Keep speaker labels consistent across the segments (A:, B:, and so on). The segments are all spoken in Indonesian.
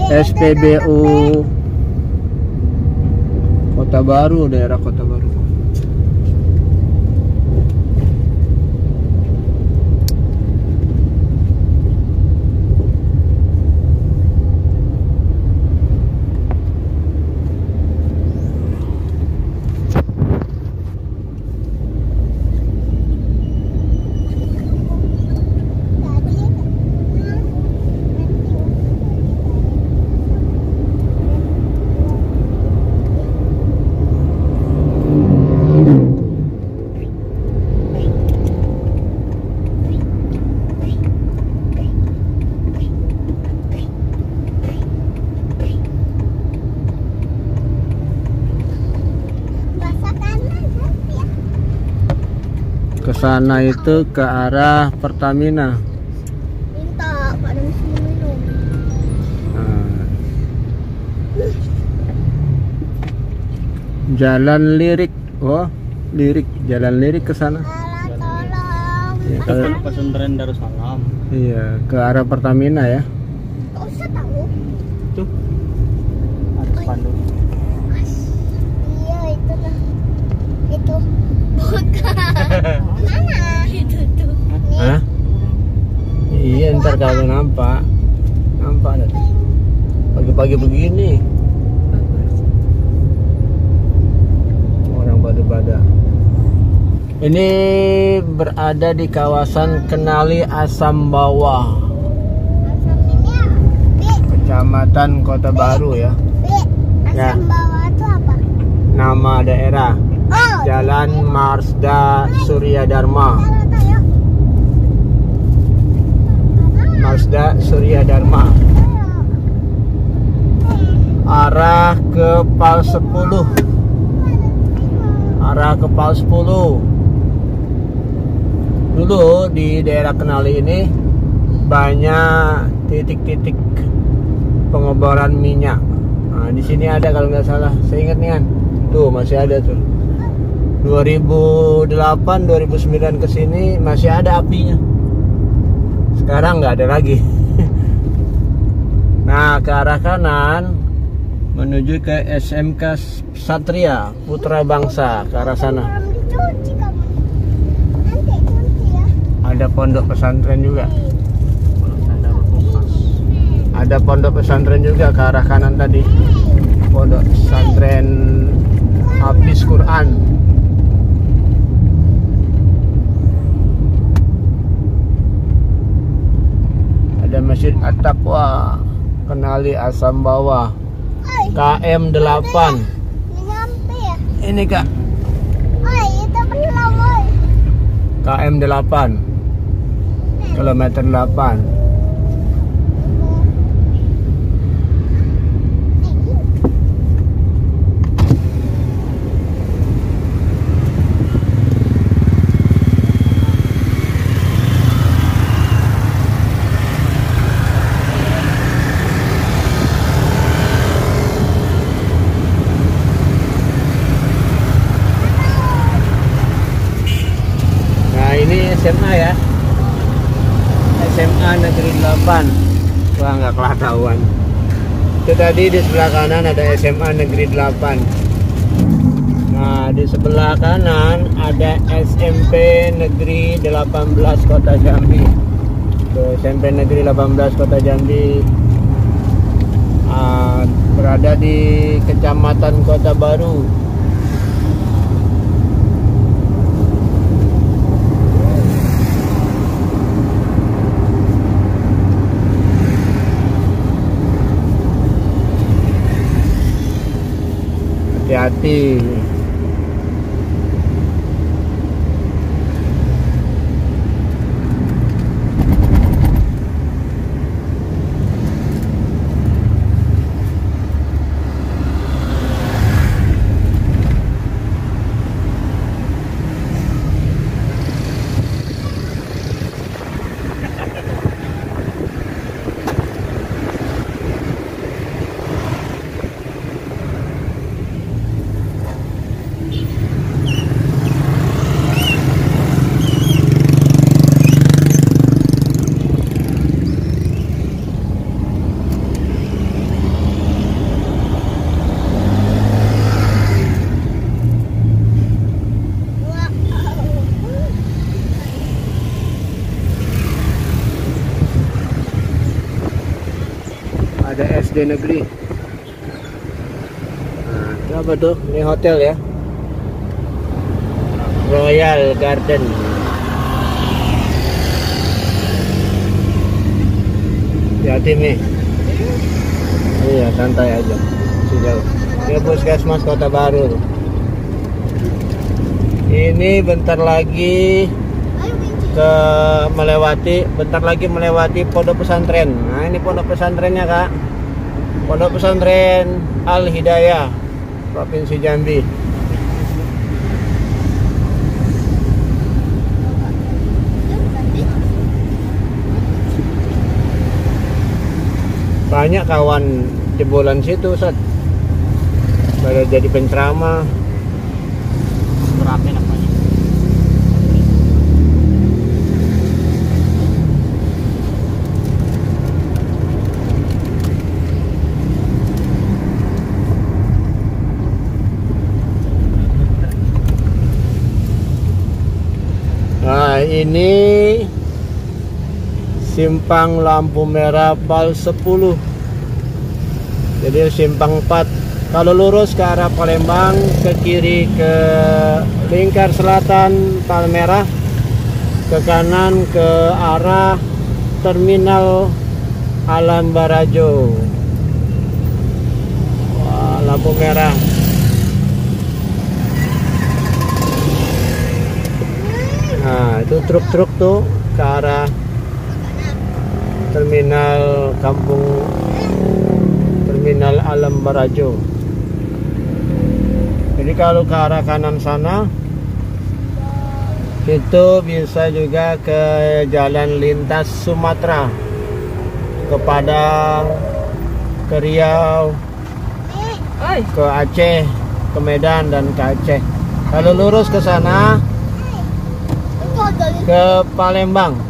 A: SPBU Kota Baru, daerah Kota Baru. Ke sana itu ke arah Pertamina.
B: Minta Pak Dan minum.
A: Jalan Lirik, oh Lirik, Jalan Lirik ke sana.
B: Tolong.
A: Ya,
C: Ke pesantren Darussalam.
A: iya, ke arah Pertamina ya.
B: Gak usah tahu.
C: Tuh. Ada spanduk.
B: Iya itu lah. Itu. Bukan. Mana? Itu tuh.
A: Hah? Iya, ntar kalau nampak nanti. Pagi-pagi begini orang pada. Ini berada di kawasan Kenali Asam Bawah,
B: Asam ini ya?
A: Kecamatan Kota Baru ya. Ya.
B: Asam bawah itu apa?
A: Nama daerah
B: Oh.
A: Jalan Marsda Surya Dharma.
B: Tahu.
A: Marsda Surya Dharma. Arah ke Pal 10. Arah ke Pal 10. Dulu di daerah Kenali ini banyak titik-titik pengeboran minyak. Nah, di sini ada kalau nggak salah, saya ingat nih kan. Tuh masih ada tuh. 2008, 2009 ke sini masih ada apinya. Sekarang nggak ada lagi. Nah, ke arah kanan menuju ke SMK Satria Putra Bangsa, ke arah sana.
B: Belum dicuci kamu. Nanti cuci ya.
A: Ada pondok pesantren juga.
C: Ada
A: Ada pondok pesantren juga ke arah kanan tadi. Pondok pesantren Hafiz Quran. Ada Masjid At-Taqwa Kenali Asam Bawah KM 8.
B: Ini nyampe ya?
A: Ini Kak,
B: Itu belum,
A: KM 8 kilometer 8. SMA ya, SMA Negeri 8. Wah, nggak kelihatan. Itu tadi di sebelah kanan ada SMA Negeri 8. Nah, di sebelah kanan ada SMP Negeri 18 Kota Jambi. Tuh, SMP Negeri 18 Kota Jambi berada di Kecamatan Kota Baru. Hati-hati. Ada SD negeri. Nah, itu apa tuh? Ini hotel ya. Royal Garden. Hati nih. Iya, santai aja. Sejauh. Ini Puskesmas Kota Baru. Ini bentar lagi bentar lagi melewati pondok pesantren. Nah, ini pondok pesantrennya, Kak. Pondok pesantren Al Hidayah, Provinsi Jambi. Banyak kawan jebolan situ, Ustaz. Pada jadi penceramah.
C: Rame namanya.
A: Nah, ini simpang lampu merah Pal 10. Jadi simpang 4. Kalau lurus ke arah Palembang, ke kiri ke Lingkar Selatan Palmerah, ke kanan ke arah Terminal Alam Barajo. Wah, lampu merah. Nah, itu truk-truk tuh ke arah terminal Terminal Alam Barajo. Jadi kalau ke arah kanan sana itu bisa juga ke jalan lintas Sumatera, ke Padang, ke Riau, ke Aceh, ke Medan dan ke Aceh. Kalau lurus ke sana ke Palembang.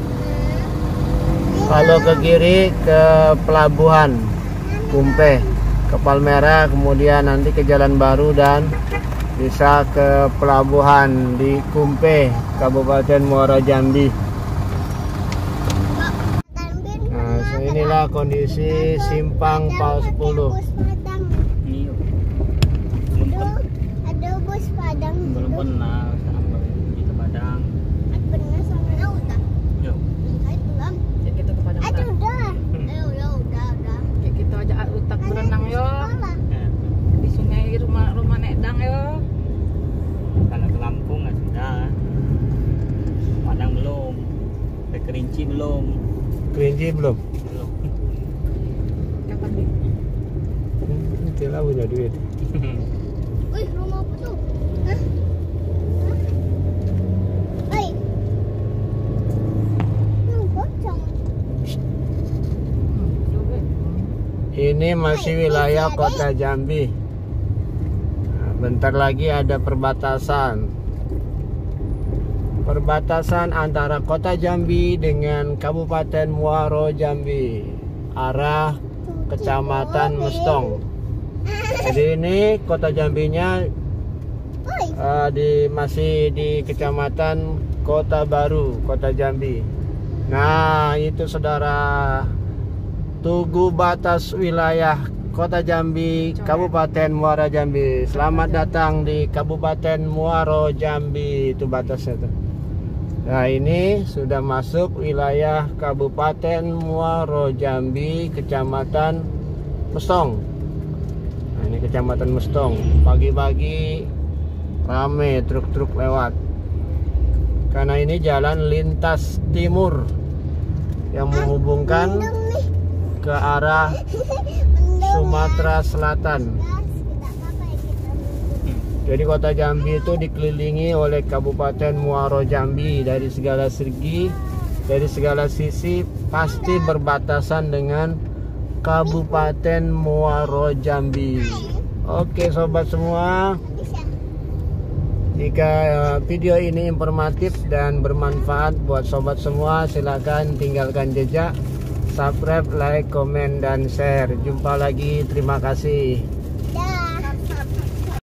A: Kalau ke kiri ke pelabuhan Kumpe, ke Palmerah, kemudian nanti ke Jalan Baru dan bisa ke pelabuhan di Kumpe, Kabupaten Muara Jambi. Nah, inilah kondisi simpang Pal 10.
C: Ini belum
B: Ada bus Padang.
C: belum pernah sekarang baru di Padang.
B: Pernah sama udah.
C: Yo.
B: Belum.
D: Ya kita ke Padang.
B: Aduh
D: Utak.
B: udah. Udah.
D: Ya kita ajak utak berenang yo.
B: Sekolah.
D: Di sungai rumah Nekdang yo.
C: Kalau ke Lampung nggak sudah. Padang belum. Ke Kerinci belum.
A: Kerinci belum?
C: Belum.
D: Kapan nih?
A: Nanti lah punya duit.
B: Wih, rumah apa tuh? Hah? Hei. Pocong.
D: Coba.
A: Ini masih wilayah Kota Jambi. Nah, bentar lagi ada perbatasan antara Kota Jambi dengan Kabupaten Muaro Jambi, arah Kecamatan Mestong. Jadi ini Kota Jambinya masih di Kecamatan Kota Baru, Kota Jambi. Nah, itu saudara, tugu batas wilayah Kota Jambi, Kabupaten Muara Jambi. Selamat datang di Kabupaten Muaro Jambi, itu batasnya tuh. Nah, ini sudah masuk wilayah Kabupaten Muaro Jambi, Kecamatan Mestong. Nah, ini Kecamatan Mestong. Pagi-pagi rame truk-truk lewat. Karena ini jalan lintas timur yang menghubungkan ke arah Sumatera Selatan. Jadi Kota Jambi itu dikelilingi oleh Kabupaten Muaro Jambi dari segala segi, dari segala sisi pasti berbatasan dengan Kabupaten Muaro Jambi. Oke sobat semua, jika video ini informatif dan bermanfaat buat sobat semua, silakan tinggalkan jejak, subscribe, like, komen, dan share. Jumpa lagi, terima kasih.